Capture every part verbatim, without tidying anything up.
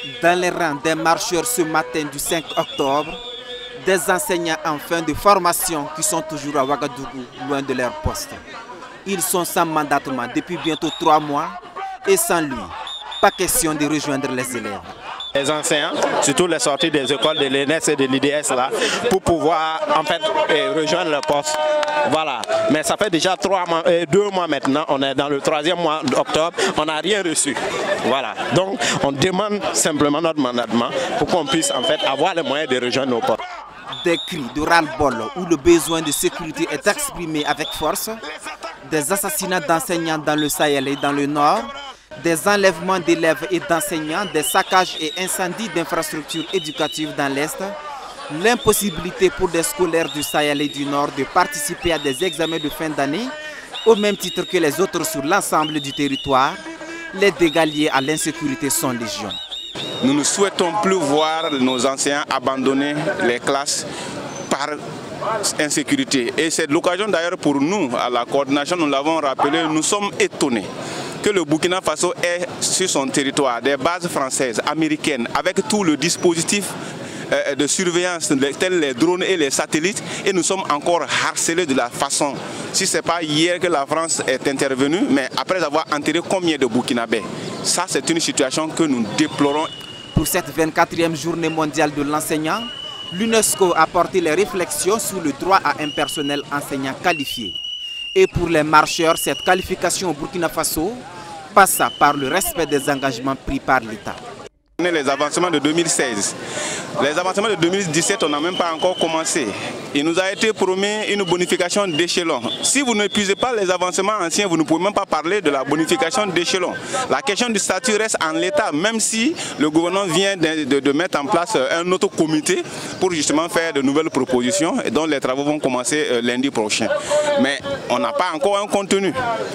Dans les rangs des marcheurs ce matin du cinq octobre, des enseignants en fin de formation qui sont toujours à Ouagadougou, loin de leur poste. Ils sont sans mandatement depuis bientôt trois mois et sans lui, pas question de rejoindre les élèves. Les enseignants, surtout les sorties des écoles de l'E N E S et de l'I D S là, pour pouvoir en fait rejoindre le poste. Voilà. Mais ça fait déjà trois mois, deux mois maintenant, on est dans le troisième mois d'octobre, on n'a rien reçu. Voilà. Donc on demande simplement notre mandatement pour qu'on puisse en fait avoir les moyens de rejoindre nos postes. Des cris de ras-le-bol où le besoin de sécurité est exprimé avec force, des assassinats d'enseignants dans le Sahel et dans le Nord, des enlèvements d'élèves et d'enseignants, des saccages et incendies d'infrastructures éducatives dans l'Est, l'impossibilité pour des scolaires du Sahel et du Nord de participer à des examens de fin d'année, au même titre que les autres sur l'ensemble du territoire, les dégâts liés à l'insécurité sont légion. Nous ne souhaitons plus voir nos enseignants abandonner les classes par insécurité. Et c'est l'occasion d'ailleurs pour nous, à la coordination, nous l'avons rappelé, nous sommes étonnés que le Burkina Faso ait sur son territoire des bases françaises, américaines, avec tout le dispositif de surveillance tels les drones et les satellites, et nous sommes encore harcelés de la façon. Si ce n'est pas hier que la France est intervenue, mais après avoir enterré combien de Burkinabés. Ça, c'est une situation que nous déplorons. Pour cette vingt-quatrième journée mondiale de l'enseignant, l'UNESCO a porté les réflexions sur le droit à un personnel enseignant qualifié. Et pour les marcheurs, cette qualification au Burkina Faso passe par le respect des engagements pris par l'État. Les avancements de deux mille seize. Les avancements de deux mille dix-sept, on n'a même pas encore commencé. Il nous a été promis une bonification d'échelon. Si vous n'épuisez pas les avancements anciens, vous ne pouvez même pas parler de la bonification d'échelon. La question du statut reste en l'état, même si le gouvernement vient de, de, de mettre en place un autre comité pour justement faire de nouvelles propositions et dont les travaux vont commencer lundi prochain. Mais on n'a pas encore un contenu.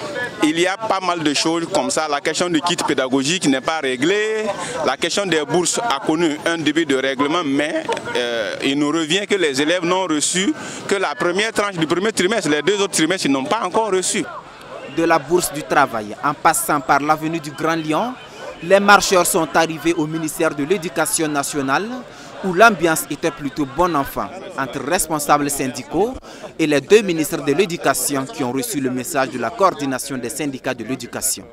Il y a pas mal de choses comme ça. La question du kit pédagogique n'est pas réglée. La question des bourses a connu un début de règlement, mais euh, il nous revient que les élèves n'ont reçu que la première tranche du premier trimestre. Les deux autres trimestres, ils n'ont pas encore reçu. De la bourse du travail, en passant par l'avenue du Grand Lion, les marcheurs sont arrivés au ministère de l'Éducation nationale, où l'ambiance était plutôt bon enfant entre responsables syndicaux et les deux ministres de l'Éducation qui ont reçu le message de la coordination des syndicats de l'éducation.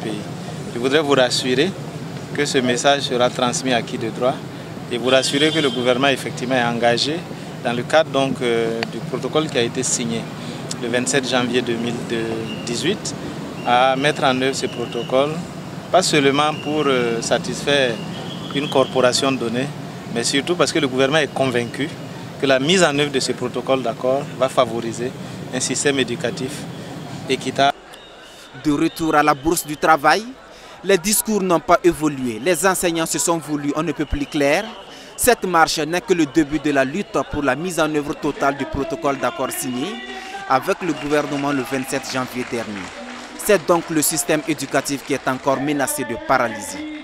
Je voudrais vous rassurer que ce message sera transmis à qui de droit et vous rassurer que le gouvernement effectivement est engagé dans le cadre donc, euh, du protocole qui a été signé le vingt-sept janvier deux mille dix-huit à mettre en œuvre ce protocole, pas seulement pour euh, satisfaire une corporation donnée, mais surtout parce que le gouvernement est convaincu que la mise en œuvre de ce protocole d'accord va favoriser un système éducatif équitable. De retour à la bourse du travail, les discours n'ont pas évolué. Les enseignants se sont voulus on ne peut plus clair. Cette marche n'est que le début de la lutte pour la mise en œuvre totale du protocole d'accord signé avec le gouvernement le vingt-sept janvier dernier. C'est donc le système éducatif qui est encore menacé de paralysie.